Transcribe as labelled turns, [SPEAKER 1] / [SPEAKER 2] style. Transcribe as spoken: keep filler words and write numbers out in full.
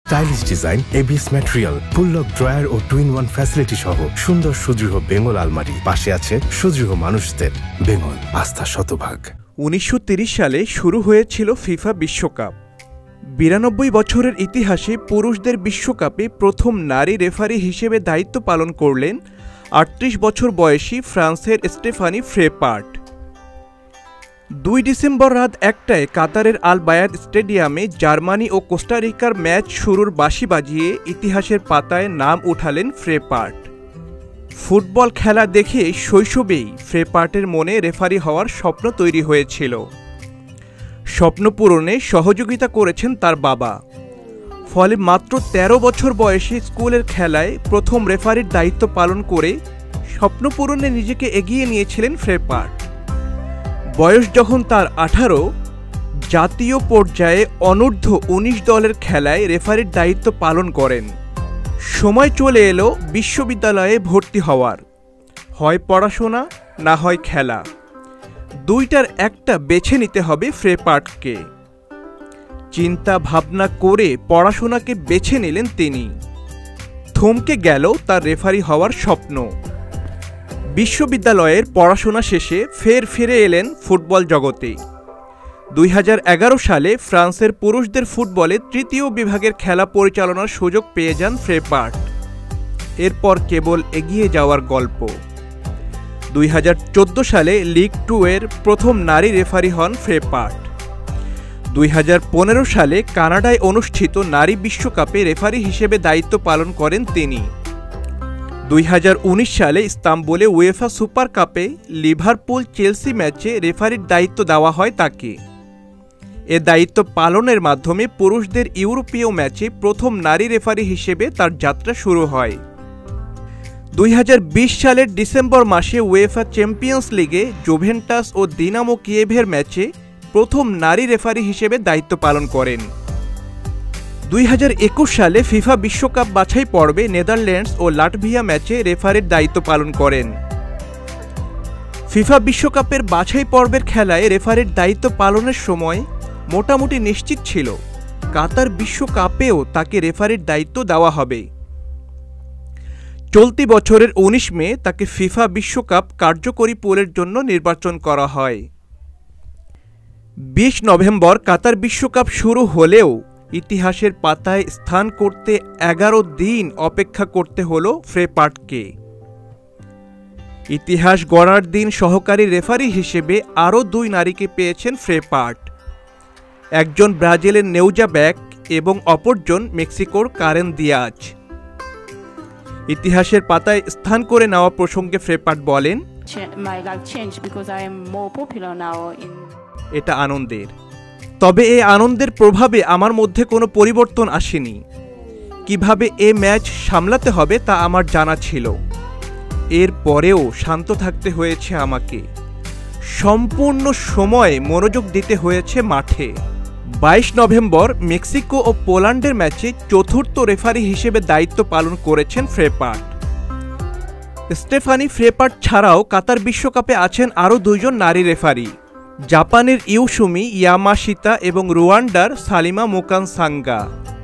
[SPEAKER 1] Stylish design, ABS material, full lock drawer ও twin one facility সহ সুন্দর সুদৃঢ় বেঙ্গল আলমারি। পাশে আছে সুদৃঢ় মানুষদের। বেঙ্গল, আস্থা শতভাগ।
[SPEAKER 2] উনিশশো তিরিশ সালে শুরু হয়েছিল ফিফা বিশ্বকাপ। বিরানব্বই বছরের ইতিহাসে পুরুষদের বিশ্বকাপে প্রথম নারী রেফারি হিসেবে দায়িত্ব পালন করলেন আটত্রিশ বছর বয়সী ফ্রান্সের স্টেফানি ফ্রেপার্ট। দুই ডিসেম্বর রাত একটায় কাতারের আল বায়াদ স্টেডিয়ামে জার্মানি ও কোস্টারিকার ম্যাচ শুরুর বাঁশি বাজিয়ে ইতিহাসের পাতায় নাম উঠালেন ফ্রেপার্ট। ফুটবল খেলা দেখে শৈশবেই ফ্রেপার্টের মনে রেফারি হওয়ার স্বপ্ন তৈরি হয়েছিল। স্বপ্ন পূরণে সহযোগিতা করেছেন তার বাবা। ফলে মাত্র তেরো বছর বয়সে স্কুলের খেলায় প্রথম রেফারির দায়িত্ব পালন করে স্বপ্ন পূরণে নিজেকে এগিয়ে নিয়েছিলেন ফ্রেপার্ট। বয়স যখন তার আঠারো, জাতীয় পর্যায়ে অনূর্ধ্ব উনিশ দলের খেলায় রেফারির দায়িত্ব পালন করেন। সময় চলে এলো বিশ্ববিদ্যালয়ে ভর্তি হওয়ার। হয় পড়াশোনা, না হয় খেলা, দুইটার একটা বেছে নিতে হবে ফ্রেপার্টকে। চিন্তা ভাবনা করে পড়াশোনাকে বেছে নিলেন তিনি। থমকে গেল তার রেফারি হওয়ার স্বপ্ন। বিশ্ববিদ্যালয়ের পড়াশোনা শেষে ফের ফিরে এলেন ফুটবল জগতে। দুই হাজার এগারো সালে ফ্রান্সের পুরুষদের ফুটবলে তৃতীয় বিভাগের খেলা পরিচালনার সুযোগ পেয়ে যান ফ্রেপার্ট। এরপর কেবল এগিয়ে যাওয়ার গল্প। দুই হাজার চোদ্দো সালে লিগ টু এর প্রথম নারী রেফারি হন ফ্রেপার্ট। দুই হাজার পনেরো সালে কানাডায় অনুষ্ঠিত নারী বিশ্বকাপে রেফারি হিসেবে দায়িত্ব পালন করেন তিনি। দুই হাজার উনিশ সালে ইস্তাম্বুলে উয়েফা সুপার কাপে লিভারপুল চেলসি ম্যাচে রেফারির দায়িত্ব দেওয়া হয় তাকে। এ দায়িত্ব পালনের মাধ্যমে পুরুষদের ইউরোপীয় ম্যাচে প্রথম নারী রেফারি হিসেবে তার যাত্রা শুরু হয়। দুই হাজার বিশ সালের ডিসেম্বর মাসে উয়েফা চ্যাম্পিয়ন্স লিগে জুভেন্টাস ও দিনামো কিয়েভের ম্যাচে প্রথম নারী রেফারি হিসেবে দায়িত্ব পালন করেন। দুই হাজার একুশ সালে ফিফা বিশ্বকাপ বাছাই পর্বে নেদারল্যান্ডস ও লাটভিয়া ম্যাচে রেফারির দায়িত্ব পালন করেন। ফিফা বিশ্বকাপের বাছাই পর্বের খেলায় রেফারির দায়িত্ব পালনের সময় মোটামুটি নিশ্চিত ছিল কাতার বিশ্বকাপেও তাকে রেফারির দায়িত্ব দেওয়া হবে। চলতি বছরের উনিশ মে তাকে ফিফা বিশ্বকাপ কার্যকরী পুলের জন্য নির্বাচন করা হয়। বিশ নভেম্বর কাতার বিশ্বকাপ শুরু হলেও ইতিহাসের পাতায় স্থান করতে এগারো দিন অপেক্ষা করতে হলো ফ্রেপার্টকে। ইতিহাস গড়ার দিন সহকারী রেফারি হিসেবে আরও দুই নারীকে পেয়েছেন ফ্রেপার্ট। একজন ব্রাজিলের নেউজা ব্যাক এবং অপরজন মেক্সিকোর কারেন দিয়াজ। ইতিহাসের পাতায় স্থান করে নেওয়া প্রসঙ্গে ফ্রেপার্ট বলেন, এটা আনন্দের। তবে এই আনন্দের প্রভাবে আমার মধ্যে কোনো পরিবর্তন আসেনি। কিভাবে এ ম্যাচ সামলাতে হবে তা আমার জানা ছিল। এর পরেও শান্ত থাকতে হয়েছে আমাকে। সম্পূর্ণ সময় মনোযোগ দিতে হয়েছে মাঠে। বাইশ নভেম্বর মেক্সিকো ও পোল্যান্ডের ম্যাচে চতুর্থ রেফারি হিসেবে দায়িত্ব পালন করেছেন ফ্রেপার্ট। স্টেফানি ফ্রেপার্ট ছাড়াও কাতার বিশ্বকাপে আছেন আরও দুইজন নারী রেফারি, জাপানের ইউসুমি ইয়ামাশিতা এবং রুয়ান্ডার সালিমা মুকানসাঙ্গা।